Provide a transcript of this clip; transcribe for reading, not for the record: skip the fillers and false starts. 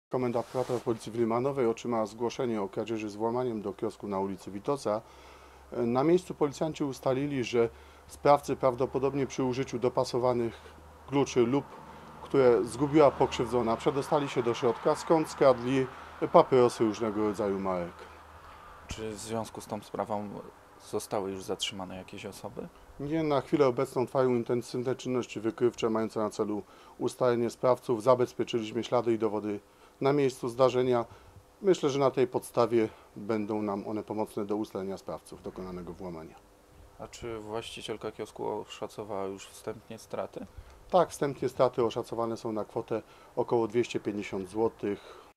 Komenda Powiatowa Policji w Limanowej otrzymała zgłoszenie o kradzieży z włamaniem do kiosku na ulicy Witosa. Na miejscu policjanci ustalili, że sprawcy prawdopodobnie przy użyciu dopasowanych kluczy lub które zgubiła pokrzywdzona przedostali się do środka, skąd skradli papierosy różnego rodzaju marek. Czy w związku z tą sprawą zostały już zatrzymane jakieś osoby? Nie, na chwilę obecną trwają intensywne czynności wykrywcze mające na celu ustalenie sprawców. Zabezpieczyliśmy ślady i dowody na miejscu zdarzenia. Myślę, że na tej podstawie będą nam one pomocne do ustalenia sprawców dokonanego włamania. A czy właścicielka kiosku oszacowała już wstępnie straty? Tak, wstępnie straty oszacowane są na kwotę około 250 zł.